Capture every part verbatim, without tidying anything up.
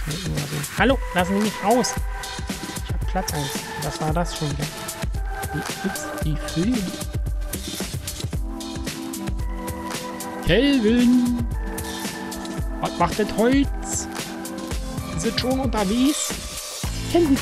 rausschneiden oder so. Hallo, lassen Sie mich raus. Ich habe Platzangst. Was war das schon wieder? Die, ups, die Fülle. Kelvin! Was macht das Holz? Ist es schon unterwegs? Kelvin!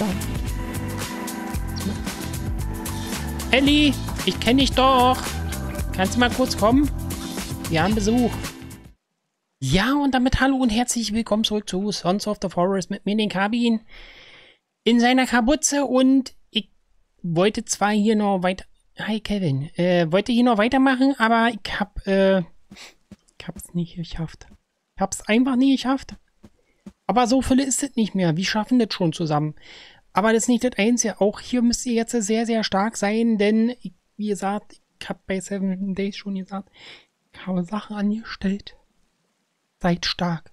Elli, ich kenne dich doch. Kannst du mal kurz kommen? Wir haben Besuch. Ja, und damit hallo und herzlich willkommen zurück zu Sons of the Forest mit mir, den Kabin, in seiner Kapuze. Und ich wollte zwar hier noch weiter... Hi, Kevin. Äh, wollte hier noch weitermachen, aber ich hab, äh... Ich hab's nicht geschafft. Ich hab's einfach nie geschafft. Aber so viele ist es nicht mehr. Wir schaffen das schon zusammen. Aber das ist nicht das Einzige. Auch hier müsst ihr jetzt sehr, sehr stark sein, denn, ich, wie gesagt, ich habe bei Seven Days schon gesagt, ich habe Sachen angestellt. Seid stark.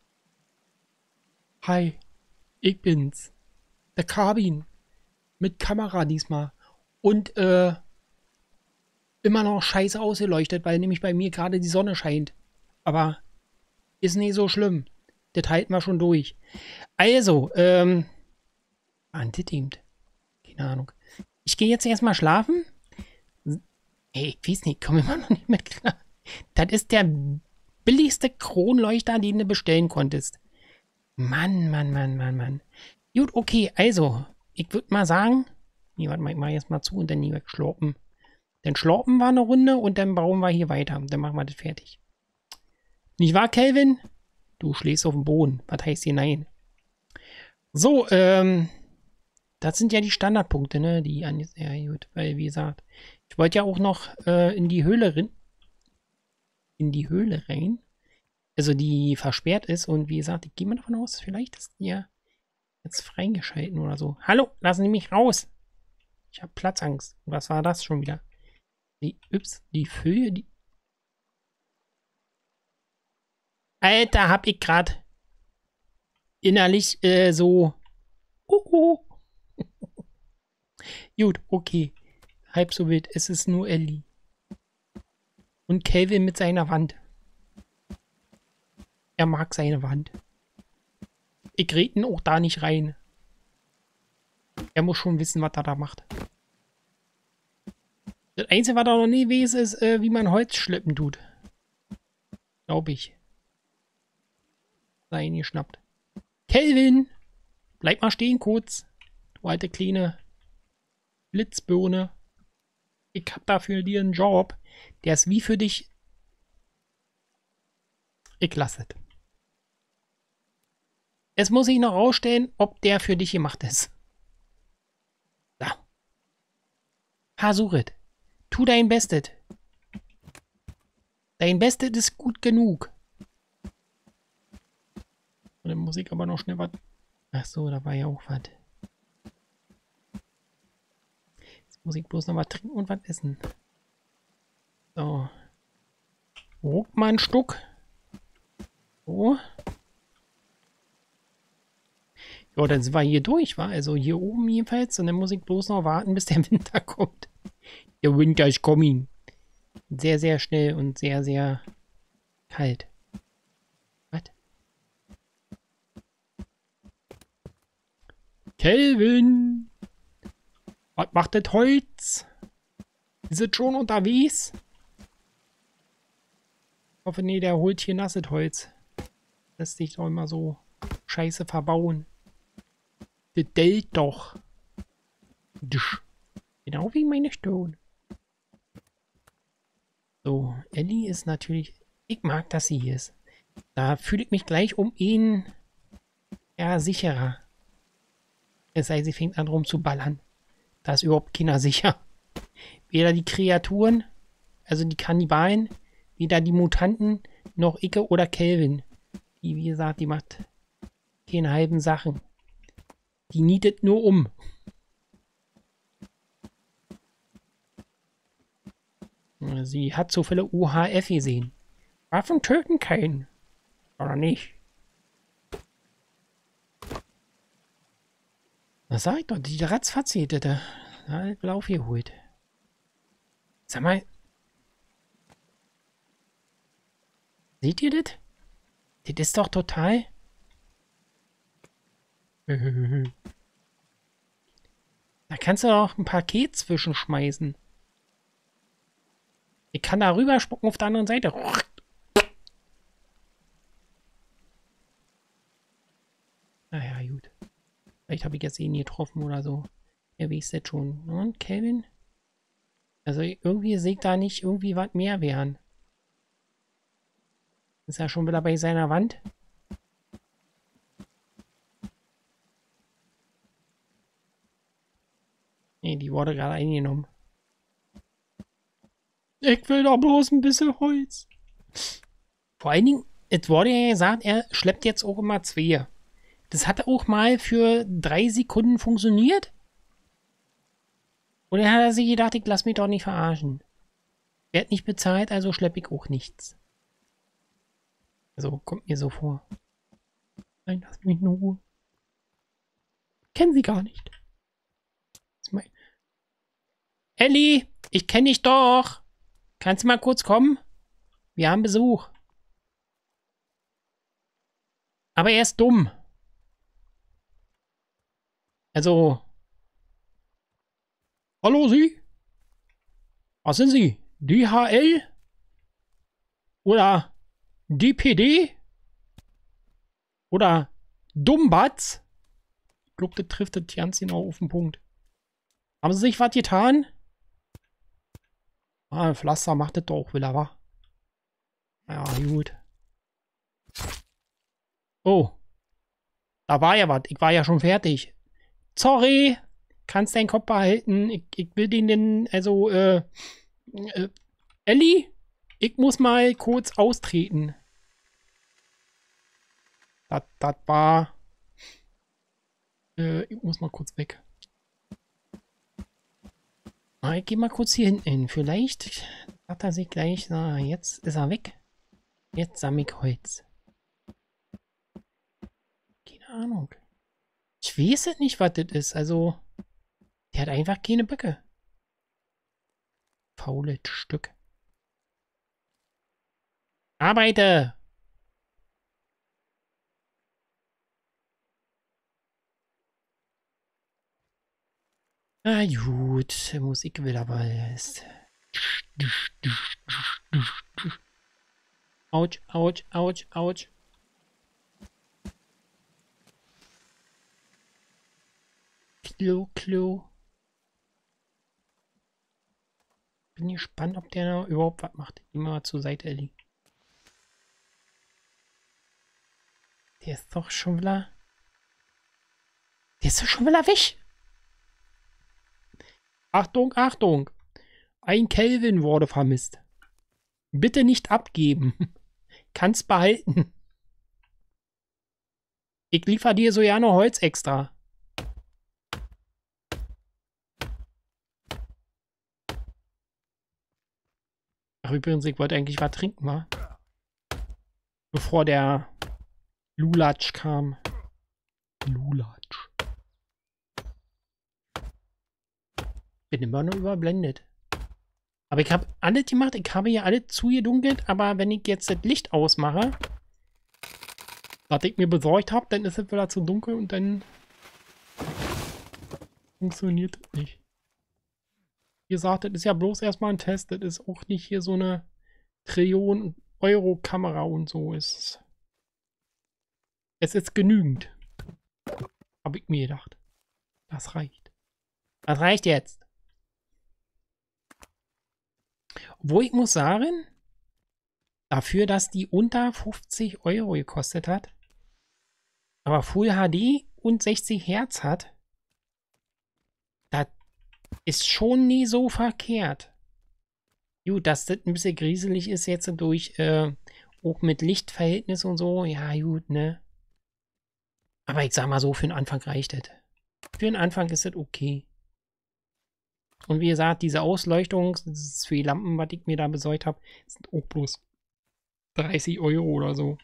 Hi, ich bin's. Der Kabin. Mit Kamera diesmal. Und, äh, immer noch scheiße ausgeleuchtet, weil nämlich bei mir gerade die Sonne scheint. Aber ist nicht so schlimm. Das halten wir schon durch. Also, ähm, Antithemed. Keine Ahnung. Ich gehe jetzt erstmal schlafen. Ey, ich weiß nicht, ich komme immer noch nicht mehr klar. Das ist der billigste Kronleuchter, den du bestellen konntest. Mann, Mann, Mann, Mann, Mann. Gut, okay, also, ich würde mal sagen, nee, warte mal, ich mache jetzt mal zu und dann nie wegschlorpen. Dann schlorpen wir eine Runde und dann bauen wir hier weiter. Dann machen wir das fertig. Nicht wahr, Kelvin? Du schläfst auf dem Boden. Was heißt hier nein? So, ähm, das sind ja die Standardpunkte, ne? Die an ja, gut, weil, wie gesagt, ich wollte ja auch noch äh, in die Höhle rein. In die Höhle rein. Also, die versperrt ist. Und wie gesagt, ich gehe mal davon aus, vielleicht ist die ja jetzt freigeschalten oder so. Hallo, lassen Sie mich raus. Ich habe Platzangst. Was war das schon wieder? Die, ups, die Fülle, die... Alter, hab ich gerade innerlich äh, so... Uhu. Gut, okay. Halb so wild. Es ist nur Ellie. Und Kelvin mit seiner Wand. Er mag seine Wand. Ich rede ihn auch da nicht rein. Er muss schon wissen, was er da macht. Das Einzige, was er noch nie weiß, ist, äh, wie man Holz schleppen tut. Glaube ich. Sei ihn geschnappt. Kelvin! Bleib mal stehen kurz. Du alte kleine Blitzbirne. Ich hab dafür dir einen Job. Der ist wie für dich. Ich lasse es. Es muss sich noch rausstellen, ob der für dich gemacht ist. So. Versuch es. Tu dein Bestes. Dein Bestes ist gut genug. Und dann muss ich aber noch schnell was... Ach so, da war ja auch was. Jetzt muss ich bloß noch was trinken und was essen. So. Ruck mal ein Stück. So. Ja, dann sind wir hier durch, wa? Also hier oben jedenfalls. Und dann muss ich bloß noch warten, bis der Winter kommt. Der Winter ist coming. Sehr, sehr schnell und sehr, sehr kalt. Was? Kelvin! Was macht das Holz? Ist es schon unterwegs? Ich hoffe, nee, der holt hier nasses Holz. Lässt sich doch immer so scheiße verbauen. Das dellt doch. Genau wie meine Stirn. So, Ellie ist natürlich... Ich mag, dass sie hier ist. Da fühle ich mich gleich um ihn... Ja, sicherer. Es sei, sie fängt an rumzuballern. Da ist überhaupt keiner sicher. Weder die Kreaturen, also die Kannibalen, weder die Mutanten, noch Icke oder Kelvin. Die, wie gesagt, die macht keine halben Sachen. Die nietet nur um. Sie hat so viele U H F gesehen. Waffen töten keinen. Oder nicht? Was sag ich doch? Die ratzfatz hätte da halb Lauf geholt. Sag mal. Seht ihr das? Das ist doch total... Da kannst du auch ein Paket zwischenschmeißen. Ich kann da rüberspucken auf der anderen Seite. Naja, gut. Vielleicht habe ich jetzt ihn getroffen oder so. Ja, wie ist das schon? Und Kevin? Also irgendwie sehe ich da nicht irgendwie was mehr werden. Ist er schon wieder bei seiner Wand? Nee, die wurde gerade eingenommen. Ich will doch bloß ein bisschen Holz. Vor allen Dingen, es wurde ja gesagt, er schleppt jetzt auch immer zwei. Das hat auch mal für drei Sekunden funktioniert. Oder hat er sich gedacht, ich lass mich doch nicht verarschen. Werd nicht bezahlt, also schlepp ich auch nichts. Also, kommt mir so vor. Nein, lass mich in Ruhe. Kennen Sie gar nicht. Elli, ich kenne dich doch. Kannst du mal kurz kommen? Wir haben Besuch. Aber er ist dumm. Also. Hallo Sie? Was sind Sie? D H L? Oder D P D? Oder Dummbatz? Ich glaube, das trifft das ganz genau auf den Punkt. Haben Sie sich was getan? Ah, Pflaster macht das doch wieder, wa? Ja, gut. Oh. Da war ja was. Ich war ja schon fertig. Sorry. Kannst deinen Kopf behalten. Ich, ich will den denn, also, äh, äh, Elli? Ich muss mal kurz austreten. Das, das war... Äh, ich muss mal kurz weg. Ah, ich gehe mal kurz hier hinten hin. Vielleicht hat er sich gleich... Na, jetzt ist er weg. Jetzt sammle ich Holz. Keine Ahnung. Ich weiß es nicht, was das ist. Also, der hat einfach keine Böcke. Faules Stück. Arbeite! Na gut, Musik will aber erst. Autsch, Autsch, Autsch, Autsch. Klo, Klo. Bin gespannt, ob der noch überhaupt was macht. Immer zur Seite liegt. Der ist doch schon wieder... Der ist doch schon wieder weg. Achtung, Achtung. Ein Kelvin wurde vermisst. Bitte nicht abgeben. Kannst behalten. Ich liefere dir so ja noch Holz extra. Ach, übrigens, ich wollte eigentlich was trinken, wa? Bevor der Lulatsch kam. Lulatsch. Bin immer nur überblendet. Aber ich habe alles gemacht. Ich habe hier alles zugedunkelt. Aber wenn ich jetzt das Licht ausmache, was ich mir besorgt habe, dann ist es wieder zu dunkel und dann funktioniert es nicht. Wie gesagt, das ist ja bloß erstmal ein Test. Das ist auch nicht hier so eine Trillion Euro Kamera und so. Es, es ist genügend. Habe ich mir gedacht. Das reicht. Das reicht jetzt. Obwohl ich muss sagen, dafür, dass die unter fünfzig Euro gekostet hat, aber Full H D und sechzig Hertz hat, das ist schon nie so verkehrt. Gut, dass das ein bisschen grieselig ist jetzt durch, äh, auch mit Lichtverhältnis und so, ja gut, ne. Aber ich sag mal so, für den Anfang reicht das. Für den Anfang ist das okay. Und wie gesagt, diese Ausleuchtung, das ist für die Lampen, was ich mir da besorgt habe, sind auch bloß dreißig Euro oder so.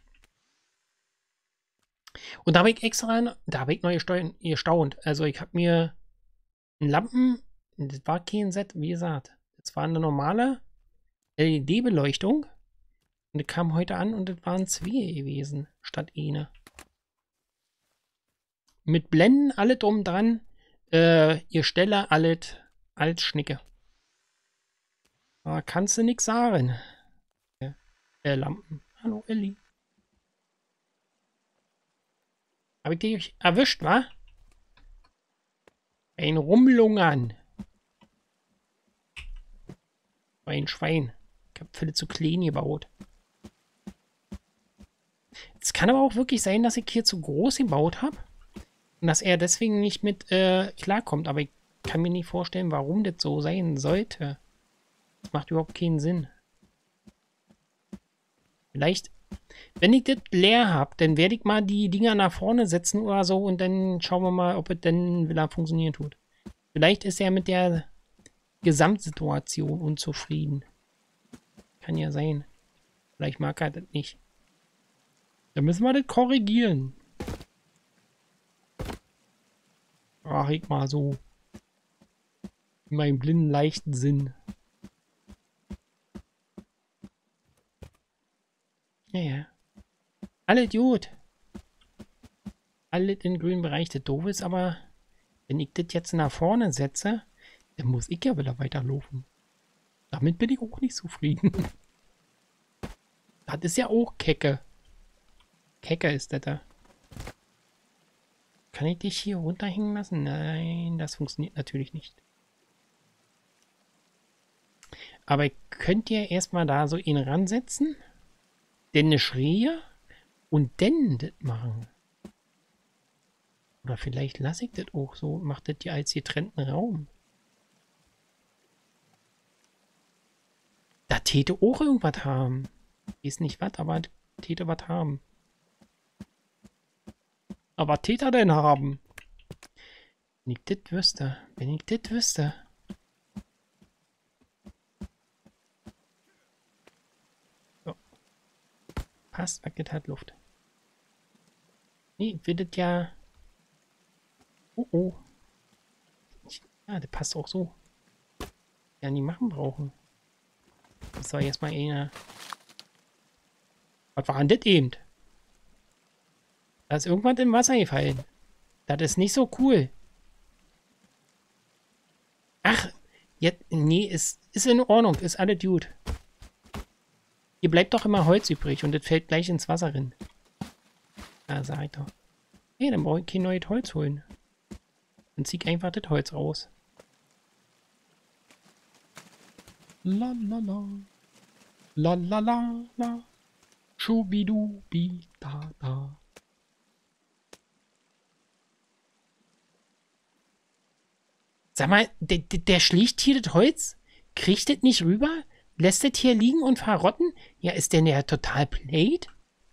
Und da habe ich extra, da habe ich neu gestaunt. Also ich habe mir Lampen, das war kein Set, wie gesagt. Das war eine normale L E D-Beleuchtung. Und das kam heute an und das waren zwei gewesen, statt eine. Mit Blenden, alle drum dran. Äh, ihr Stelle, alles, alles Schnicke. Da kannst du nix sagen. Äh, Lampen. Hallo, Elli. Hab ich dich erwischt, wa? Ein Rumlungern. Ein Schwein. Ich hab viele zu klein gebaut. Es kann aber auch wirklich sein, dass ich hier zu groß gebaut habe. Und dass er deswegen nicht mit äh, klarkommt. Aber ich kann mir nicht vorstellen, warum das so sein sollte. Das macht überhaupt keinen Sinn. Vielleicht, wenn ich das leer habe, dann werde ich mal die Dinger nach vorne setzen oder so. Und dann schauen wir mal, ob es dann wieder funktionieren tut. Vielleicht ist er mit der Gesamtsituation unzufrieden. Kann ja sein. Vielleicht mag er das nicht. Dann müssen wir das korrigieren. Ach, ich mal so. In meinem blinden, leichten Sinn. Ja, ja. Alles gut. Alles im grünen Bereich. Das doof ist aber, wenn ich das jetzt nach vorne setze, dann muss ich ja wieder weiterlaufen. Damit bin ich auch nicht zufrieden. Das ist ja auch Kecke. Kecke ist das da. Kann ich dich hier runterhängen lassen? Nein, das funktioniert natürlich nicht. Aber ich könnte ja erstmal da so ihn ransetzen. Denn eine Schräge und dann das machen. Oder vielleicht lasse ich das auch so und mache das ja als getrennten Raum. Da täte auch irgendwas haben. Ich weiß nicht was, aber täte was haben. Aber was täte er denn haben? Wenn ich das wüsste. Wenn ich das wüsste. So. Passt, das hat Luft. Nee, wird das ja... Oh, oh. Ja, das passt auch so. Ja, nie machen brauchen. Das soll jetzt mal einer... Was war denn das eben? Da ist irgendwas im Wasser gefallen. Das ist nicht so cool. Ach, jetzt... Nee, ist, ist in Ordnung. Ist alles gut. Hier bleibt doch immer Holz übrig und das fällt gleich ins Wasser rein. Da sag ich doch. Nee, dann brauche ich kein neues Holz holen. Dann zieh ich einfach das Holz raus. La la la. La la la la. Schubidubi da da. Sag mal, der, der, der schlicht hier das Holz? Kriegt das nicht rüber? Lässt das hier liegen und verrotten? Ja, ist der ja total played?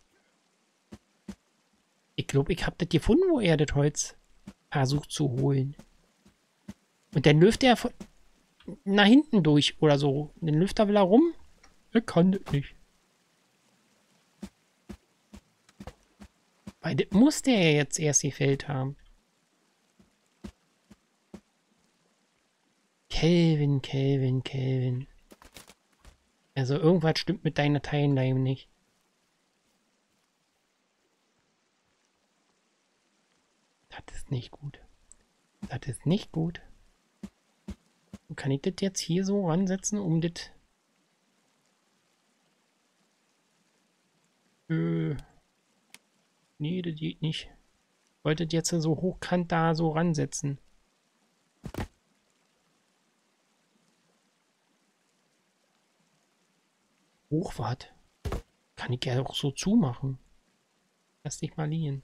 Ich glaube, ich habe das gefunden, wo er das Holz versucht zu holen. Und dann läuft er von nach hinten durch oder so. Dann läuft er wieder rum. Er kann das nicht. Weil das muss der ja jetzt erst gefällt haben. Kelvin, Kelvin, Kelvin. Also irgendwas stimmt mit deiner Timeline nicht. Das ist nicht gut. Das ist nicht gut. Kann ich das jetzt hier so ransetzen, um das... Äh... Nee, das geht nicht. Ich wollte das jetzt so hochkant da so ransetzen. Hochwart. Kann ich ja auch so zumachen. Lass dich mal liegen.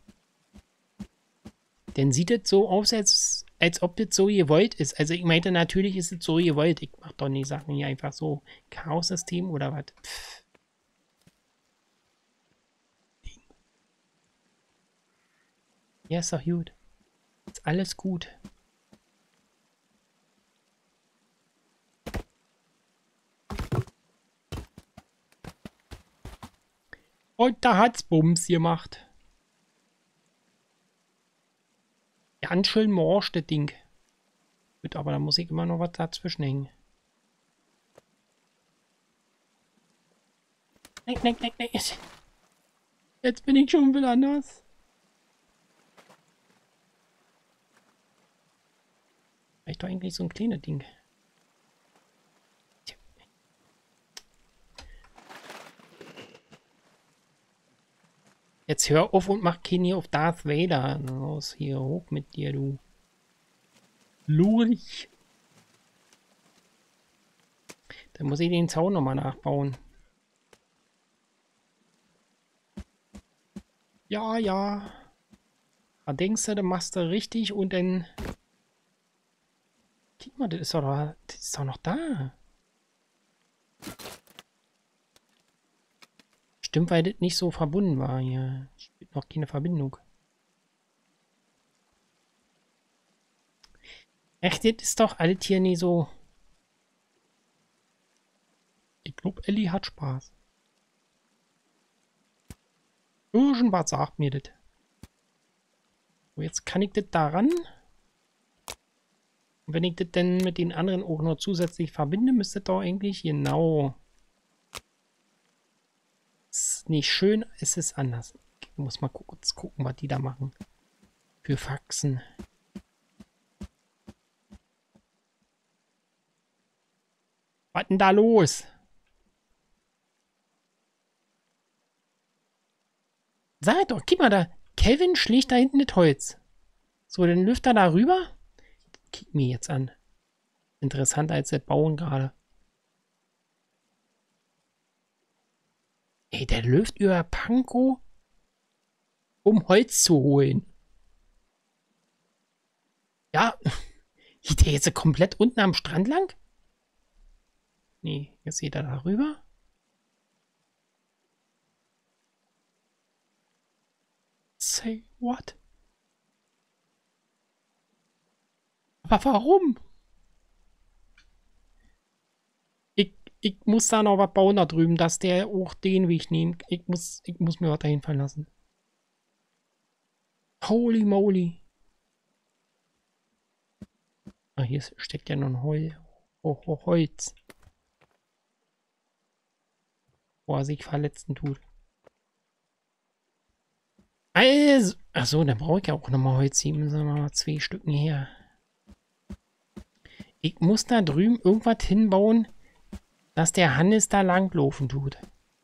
Dann sieht es so aus, als, als ob das so gewollt ist. Also ich meinte, natürlich ist es so gewollt. Ich mach doch nicht Sachen hier einfach so. Chaos-System oder was? Pff. Ja, ist doch gut. Ist alles gut. Und da hat's Bums gemacht. Ganz schön morsch, das Ding. Gut, aber da muss ich immer noch was dazwischen hängen. Nein, nein, nein, nein. Jetzt bin ich schon wieder anders. Reicht doch eigentlich so ein kleines Ding. Tja. Jetzt hör auf und mach Kenny auf Darth Vader. Los, hier hoch mit dir, du. Lurch. Dann muss ich den Zaun nochmal nachbauen. Ja, ja. Da denkst du, du machst du richtig und dann... Guck mal, das ist doch, da, das ist doch noch da. Stimmt, weil das nicht so verbunden war hier. Spielt noch keine Verbindung. Echt, das ist doch alles hier nie so... Ich glaube, Ellie hat Spaß. Irgendwas sagt mir das. So, jetzt kann ich das daran. Und wenn ich das dann mit den anderen auch noch zusätzlich verbinde, müsste doch eigentlich genau. Ist nicht schön, es ist anders. Ich muss mal kurz gucken, was die da machen. Für Faxen. Was denn da los? Sag doch, guck mal da. Kevin schlägt da hinten das Holz. So, dann läuft er da rüber. Kick mir jetzt an. Interessanter als das Bauen gerade. Ey, der läuft über Pankow, um Holz zu holen. Ja, geht der jetzt komplett unten am Strand lang? Nee, jetzt geht er da rüber. Say what? Aber warum? Ich, ich muss da noch was bauen da drüben, dass der auch den Weg nimmt. Ich muss, ich muss mir was dahin fallen lassen. Holy moly. Ah, hier steckt ja noch ein Hol oh, oh, Holz. Wo er sich verletzen tut. Also, achso, dann brauche ich ja auch nochmal Holz. Hier müssen wir mal zwei Stücken her. Ich muss da drüben irgendwas hinbauen, dass der Hannes da langlaufen tut.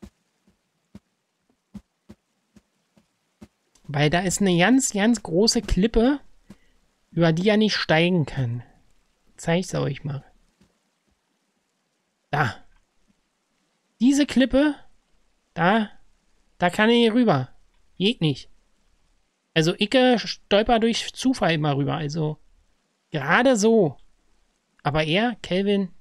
Weil da ist eine ganz, ganz große Klippe, über die er nicht steigen kann. Zeige ich es euch mal. Da. Diese Klippe, da, da kann er hier rüber. Geht nicht. Also ich stolper durch Zufall immer rüber. Also gerade so. Aber er, Kelvin,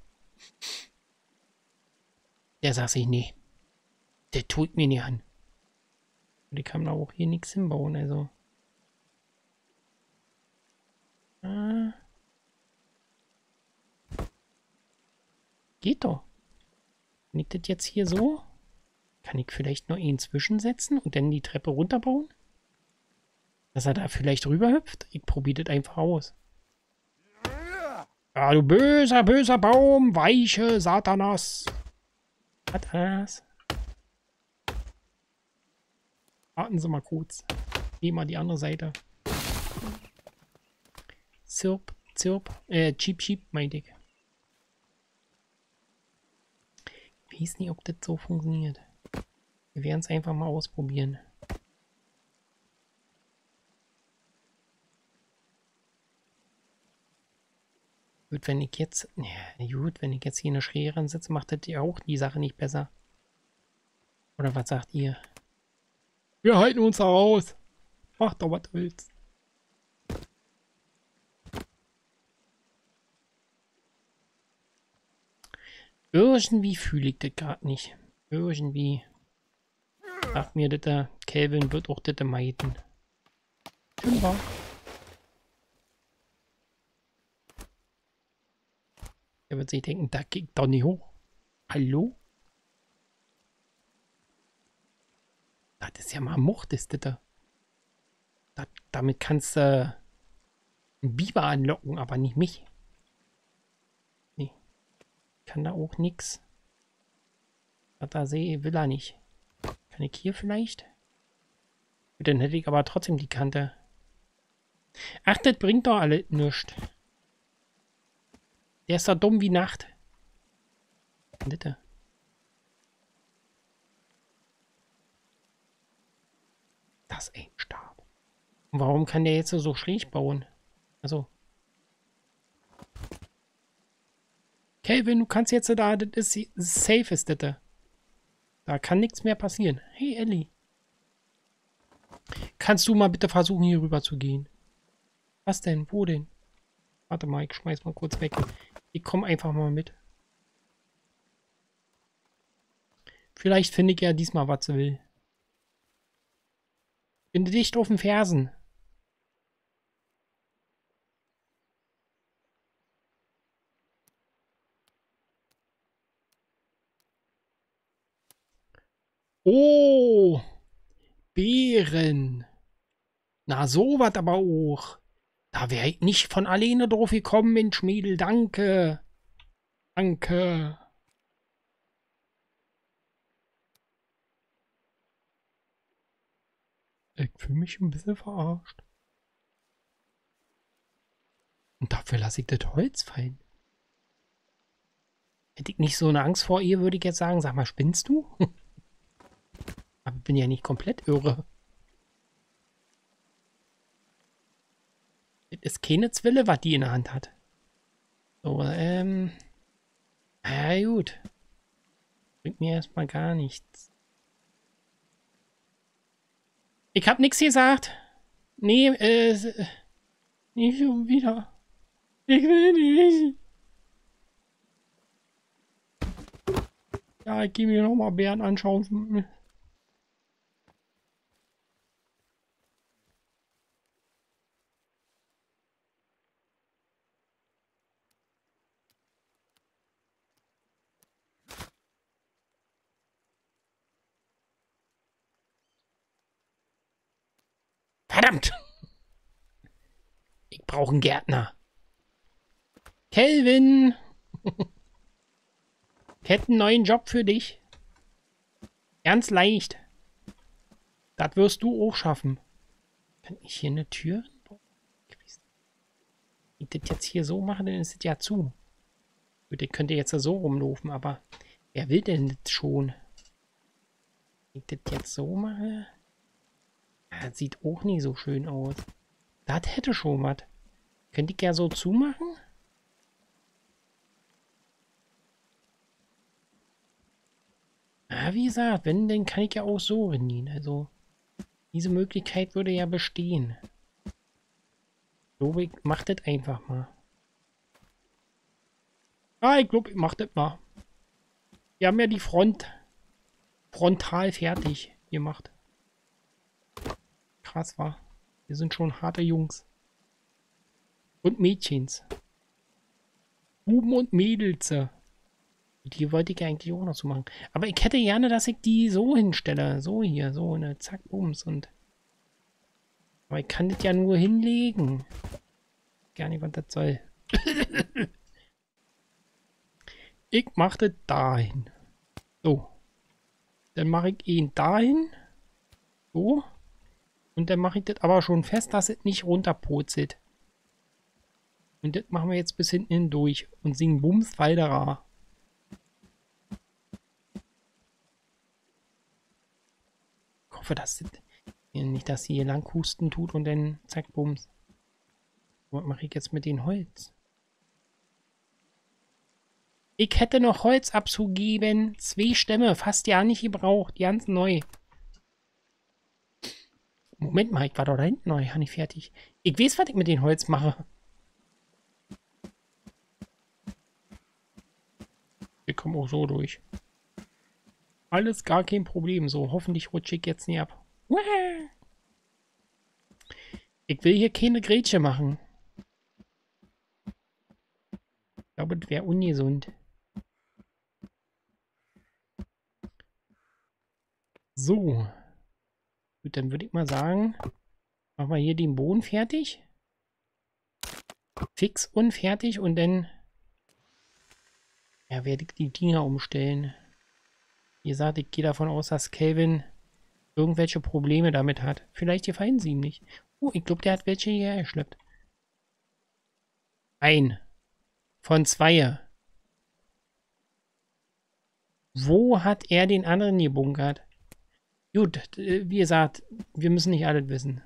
der sagt sich, nee. Der tut mir nicht an. Und ich kann da auch hier nichts hinbauen, also. Ah. Geht doch. Wenn ich das jetzt hier so, kann ich vielleicht noch ihn zwischensetzen und dann die Treppe runterbauen? Dass er da vielleicht rüberhüpft? Ich probiere das einfach aus. Ah, du böser, böser Baum, weiche Satanas. Satanas. Warten Sie mal kurz. Geh mal die andere Seite. Zirp, zirp. Äh, cheep, cheep, meinte ich. Ich weiß nicht, ob das so funktioniert. Wir werden es einfach mal ausprobieren. Gut, wenn ich jetzt... Ja, gut, wenn ich jetzt hier eine Schere ansetze, macht das ja auch die Sache nicht besser. Oder was sagt ihr? Wir halten uns heraus. Mach doch, was du willst. Irgendwie fühle ich das gerade nicht. Irgendwie. Sagt mir, der Kelvin wird auch das meiden. Schön war. Er wird sich denken, da geht doch nicht hoch. Hallo? Das ist ja mal Mucht, ist das da. Damit kannst du äh, einen Biber anlocken, aber nicht mich. Nee. Kann da auch nix. Was da sehe, will er nicht. Kann ich hier vielleicht? Dann hätte ich aber trotzdem die Kante. Ach, das bringt doch alle nichts. Der ist doch dumm wie Nacht. Bitte. Das ist ein Stab. Und warum kann der jetzt so schräg bauen? Also. Kelvin, du kannst jetzt da, das ist safe ist das. Da kann nichts mehr passieren. Hey, Ellie. Kannst du mal bitte versuchen, hier rüber zu gehen? Was denn? Wo denn? Warte mal, ich schmeiß mal kurz weg. Ich komme einfach mal mit. Vielleicht finde ich ja diesmal, was sie will. Bin dicht auf den Fersen. Oh! Beeren. Na, so was aber auch. Da wäre ich nicht von alleine drauf gekommen, Mensch, Mädel, danke. Danke. Ich fühle mich ein bisschen verarscht. Und dafür lasse ich das Holz fallen. Hätte ich nicht so eine Angst vor ihr, würde ich jetzt sagen, sag mal, spinnst du? Aber ich bin ja nicht komplett irre. Das ist keine Zwille, was die in der Hand hat. So, ähm. Na gut. Bringt mir erstmal gar nichts. Ich hab nichts gesagt. Nee, äh. Nicht schon wieder. Ich will nicht. Ja, ich gehe mir nochmal Bären anschauen. Verdammt! Ich brauche einen Gärtner. Kelvin! Ich hätte einen neuen Job für dich. Ganz leicht. Das wirst du auch schaffen. Kann ich hier eine Tür? Wenn ich das jetzt hier so mache, dann ist es ja zu. Gut, ihr könnt jetzt so rumlaufen, aber wer will denn das schon? Wenn ich das jetzt so mache? Das sieht auch nicht so schön aus. Das hätte schon was. Könnte ich ja so zumachen? Ah, wie gesagt, wenn, dann kann ich ja auch so rennen. Also, diese Möglichkeit würde ja bestehen. So, ich mach das einfach mal. Ah, ich glaube, ich mach das mal. Wir haben ja die Front frontal fertig gemacht. Krass, war. Wir sind schon harte Jungs. Und Mädchens. Buben und Mädels. Die wollte ich eigentlich auch noch so machen. Aber ich hätte gerne, dass ich die so hinstelle. So hier, so eine Zack, Bums. Und aber ich kann das ja nur hinlegen. Gar nicht, was das soll. Ich mache das dahin. So. Dann mache ich ihn dahin. So. Und dann mache ich das aber schon fest, dass es nicht runterpurzelt. Und das machen wir jetzt bis hinten hindurch. Und singen Bums weiterer. Ich hoffe, dass das nicht, dass sie hier lang husten tut und dann zack, Bums. Was mache ich jetzt mit dem Holz? Ich hätte noch Holz abzugeben. Zwei Stämme, fast ja nicht gebraucht. Ganz neu. Moment mal, ich war doch da hinten noch nicht fertig. Ich weiß, was ich mit dem Holz mache. Wir kommen auch so durch. Alles gar kein Problem. So, hoffentlich rutsche ich jetzt nicht ab. Ich will hier keine Grätsche machen. Ich glaube, das wäre ungesund. So. Gut, dann würde ich mal sagen, machen wir hier den Boden fertig. Fix und fertig und dann ja, werde ich die Dinger umstellen. Wie gesagt, ich gehe davon aus, dass Kelvin irgendwelche Probleme damit hat. Vielleicht gefallen sie ihm nicht. Oh, ich glaube, der hat welche hierher geschleppt. Nein. Von zwei. Wo hat er den anderen gebunkert? Gut, wie gesagt, wir müssen nicht alles wissen.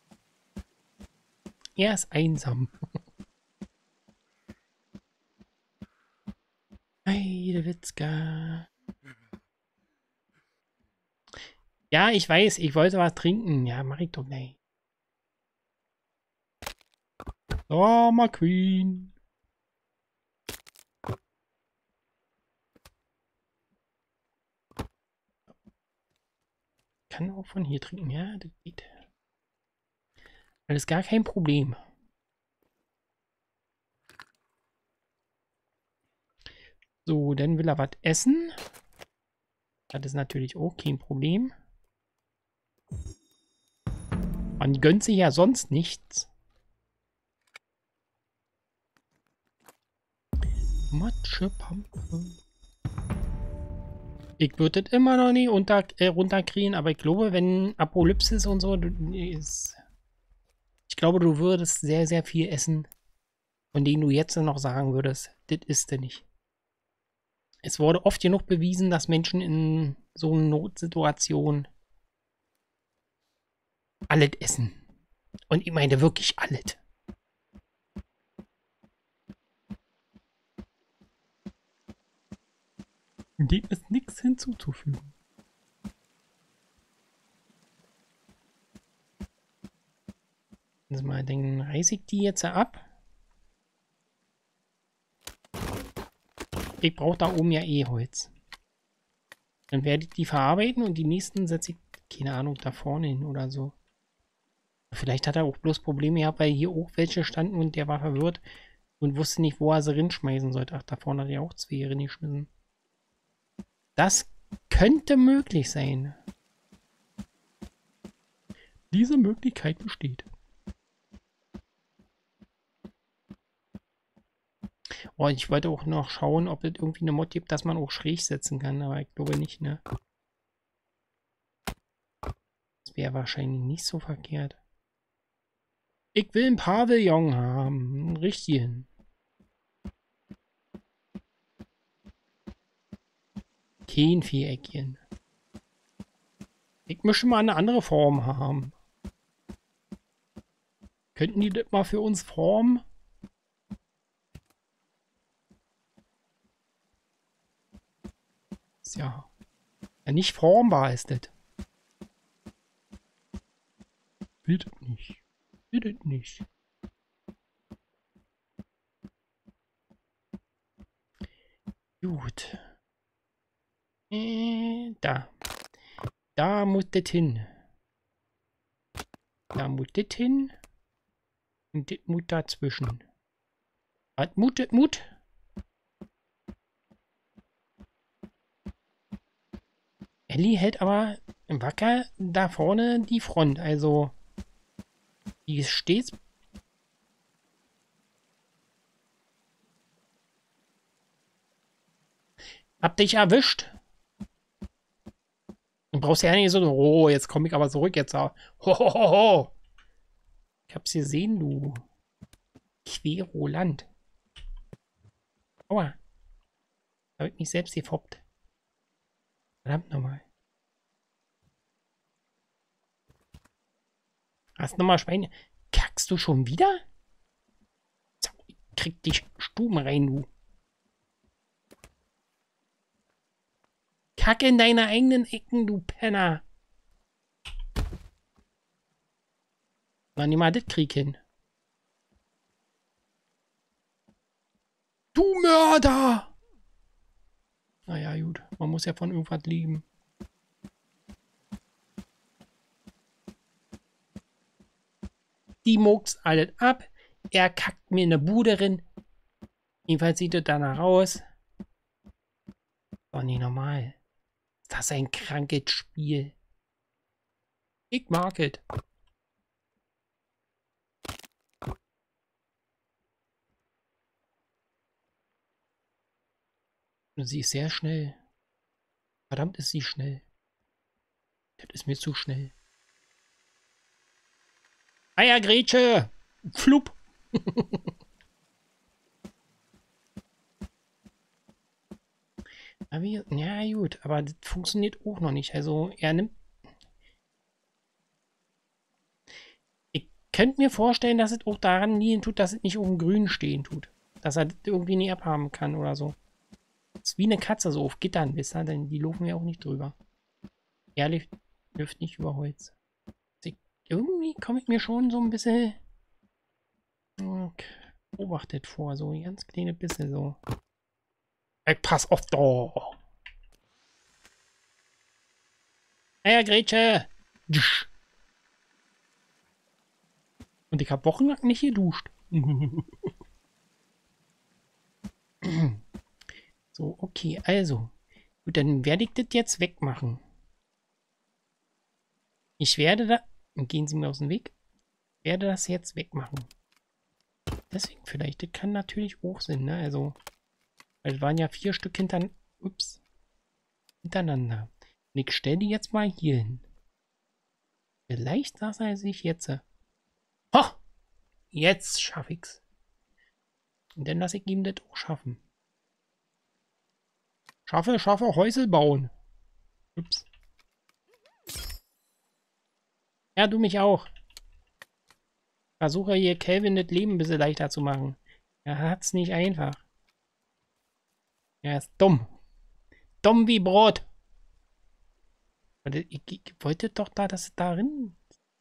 Er ist einsam. Heidewitzka. Ja, ich weiß, ich wollte was trinken. Ja, mach ich doch nicht. Oh, McQueen. Kann auch von hier trinken, ja, das geht. Alles gar kein Problem. So, dann will er was essen. Das ist natürlich auch kein Problem. Man gönnt sich ja sonst nichts. Matschepampe. Ich würde das immer noch nicht unter, äh, runterkriegen, aber ich glaube, wenn Apokalypse und so ist. Ich glaube, du würdest sehr, sehr viel essen, von denen du jetzt noch sagen würdest, das isst du nicht. Es wurde oft genug bewiesen, dass Menschen in so einer Notsituation alles essen. Und ich meine wirklich alles. Dem ist nichts hinzuzufügen. Also mal, dann reiße ich die jetzt ab. Ich brauche da oben ja eh Holz. Dann werde ich die verarbeiten und die nächsten setze ich, keine Ahnung, da vorne hin oder so. Vielleicht hat er auch bloß Probleme gehabt, weil hier auch welche standen und der war verwirrt und wusste nicht, wo er sie rinschmeißen sollte. Ach, da vorne hat er auch zwei reingeschmissen. Das könnte möglich sein. Diese Möglichkeit besteht. Oh, ich wollte auch noch schauen, ob es irgendwie eine Mod gibt, dass man auch schräg setzen kann, aber ich glaube nicht, ne? Das wäre wahrscheinlich nicht so verkehrt. Ich will ein Pavillon haben. Einen richtigen. Kein Viereckchen. Ich möchte mal eine andere Form haben. Könnten die das mal für uns formen? Ja. Ja, nicht formbar ist das. Bitte nicht. Bitte nicht. Gut. Äh, da. Da muss das hin. Da muss das hin. Und das muss dazwischen. Was muss das muss? Ellie hält aber wacker da vorne die Front. Also, die ist stets. Hab dich erwischt. Du brauchst ja nicht so, oh, jetzt komme ich aber zurück. Jetzt. Ho, ho, ho, ho. Ich hab's gesehen, du. Querulant. Aua. Hab ich mich selbst gefoppt. Verdammt nochmal. Hast nochmal Schweine. Kackst du schon wieder? So, ich krieg dich Stuben rein, du. Kacke in deine eigenen Ecken, du Penner. Wann nimm mal das Krieg hin. Du Mörder! Naja, gut. Man muss ja von irgendwas leben. Die muckst alles ab. Er kackt mir eine Bude rein. Jedenfalls sieht es danach aus. Doch nicht normal. Ist das ein krankes Spiel? Ich mag es. Sie ist sehr schnell. Verdammt ist sie schnell. Das ist mir zu schnell. Eiergrätsche! Flupp! Ja, wie, ja gut, aber das funktioniert auch noch nicht. Also er nimmt... Ich könnte mir vorstellen, dass es auch daran liegen tut, dass es nicht oben grün stehen tut. Dass er das irgendwie nie abhaben kann oder so. Das ist wie eine Katze so auf Gittern, wisst ihr? Denn die laufen ja auch nicht drüber. Ehrlich, läuft nicht über Holz. Also irgendwie komme ich mir schon so ein bisschen okay, beobachtet vor. So ein ganz kleine bisschen so. Ich pass auf da. Naja, Gretchen. Und ich habe wochenlang nicht geduscht. So, okay, also. Gut, dann werde ich das jetzt wegmachen. Ich werde da... Gehen Sie mir aus dem Weg. Ich werde das jetzt wegmachen. Deswegen vielleicht. Das kann natürlich auch sein, ne? Also, weil es waren ja vier Stück hinter, ups, hintereinander. Und ich stelle die jetzt mal hier hin. Vielleicht sagt er sich jetzt. Ho! Jetzt schaffe ich's. Und dann lasse ich ihm das auch schaffen. Schaffe, schaffe, Häusel bauen. Ups. Ja, du mich auch. Versuche hier Kelvin das Leben ein bisschen leichter zu machen. Er hat's nicht einfach. Er ist dumm. Dumm wie Brot. Ich, ich wollte doch da, dass es darin...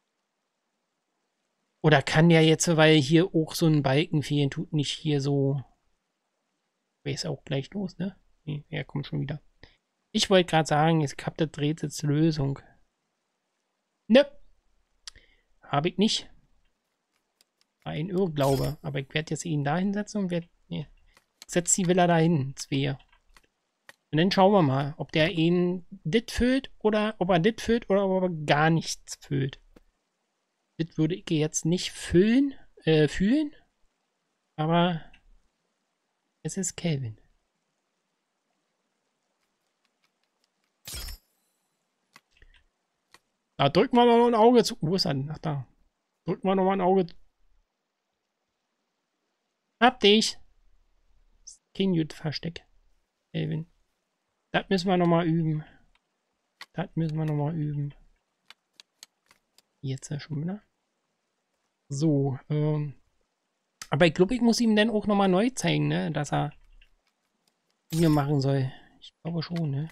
Oder kann der jetzt, weil hier auch so ein Balken fehlen tut, nicht hier so... Wäre es auch gleich los, ne? Nee, er kommt schon wieder. Ich wollte gerade sagen, ich habe das Rätsels Lösung. Ne. Habe ich nicht. War ein Irrglaube. Aber ich werde jetzt ihn da hinsetzen und werde... Nee. Setzt die Villa dahin. Zwei. Und dann schauen wir mal, ob der ihn dit füllt oder ob er dit füllt oder ob er gar nichts füllt. Das würde ich jetzt nicht füllen, äh, fühlen. Aber es ist Kelvin. Da drücken wir noch ein Auge zu. Wo ist er denn? Ach da. Drücken wir noch mal ein Auge. Hab dich. King Jut Versteck. Kelvin. Das müssen wir noch mal üben. Das müssen wir noch mal üben. Jetzt ja schon wieder. So, ähm. Aber ich glaube, ich muss ihm dann auch noch mal neu zeigen, ne? Dass er Dinge machen soll. Ich glaube schon, ne?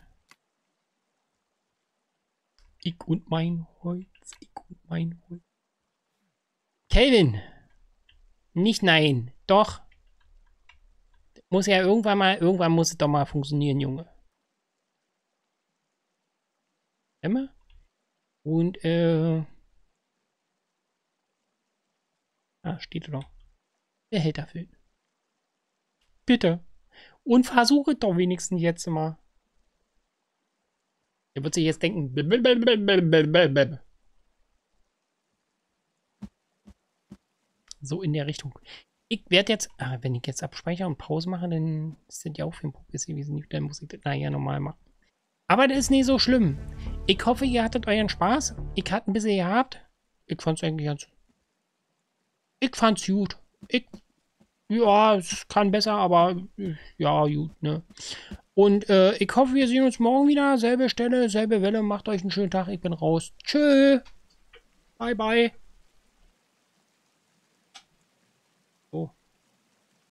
Ich und mein Holz. Ich und mein Holz. Kelvin! Nicht nein. Doch. Muss ja irgendwann mal, irgendwann muss es doch mal funktionieren, Junge. Immer? Und, äh. Ah, steht doch. Behälter füllen. Bitte. Und versuche doch wenigstens jetzt mal. Er wird sich jetzt denken. So in der Richtung. Ich werde jetzt, ah, wenn ich jetzt abspeichere und Pause mache, dann ist das ja auch für ein Profis gewesen. Dann muss ich das nachher nochmal machen. Aber das ist nicht so schlimm. Ich hoffe, ihr hattet euren Spaß. Ich hatte ein bisschen gehabt. Ich fand es eigentlich ganz. Ich fand's gut. Ich. Ja, es kann besser, aber ja, gut, ne? Und äh, ich hoffe, wir sehen uns morgen wieder. Selbe Stelle, selbe Welle. Macht euch einen schönen Tag. Ich bin raus. Tschö. Bye, bye.